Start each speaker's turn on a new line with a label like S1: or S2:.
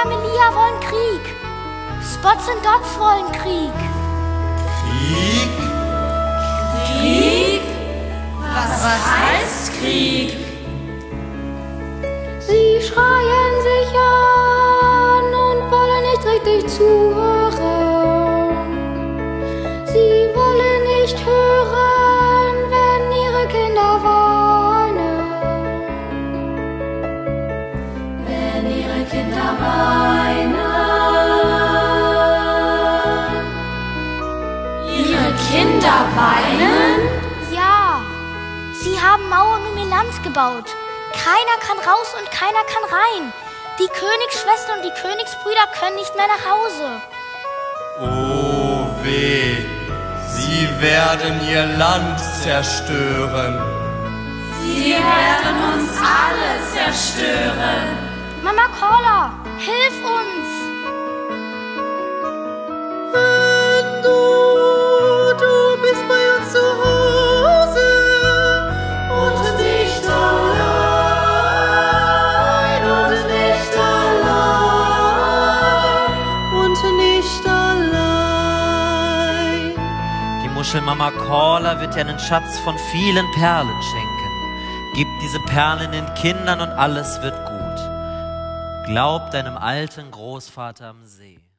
S1: und Amelia wollen Krieg. Spots und Dots wollen Krieg.
S2: Krieg?
S3: Krieg? Was heißt Krieg?
S1: Sie schreien sich an und wollen nicht richtig zuhören. Sie wollen nicht hören, wenn ihre Kinder weinen.
S3: Wenn ihre Kinder weinen. Ihre Kinder weinen?
S1: Ja, sie haben Mauern um ihr Land gebaut. Keiner kann raus und keiner kann rein. Die Königsschwestern und die Königsbrüder können nicht mehr nach Hause.
S2: Oh weh, sie werden ihr Land zerstören.
S3: Sie werden uns alle zerstören.
S1: Mama Corla, hilf uns!
S4: Du bist bei uns zu Hause und nicht allein und nicht allein und nicht allein.
S5: Die Muschelmama Corla wird dir einen Schatz von vielen Perlen schenken. Gib diese Perlen den Kindern und alles wird gut. Glaub deinem alten Großvater am See.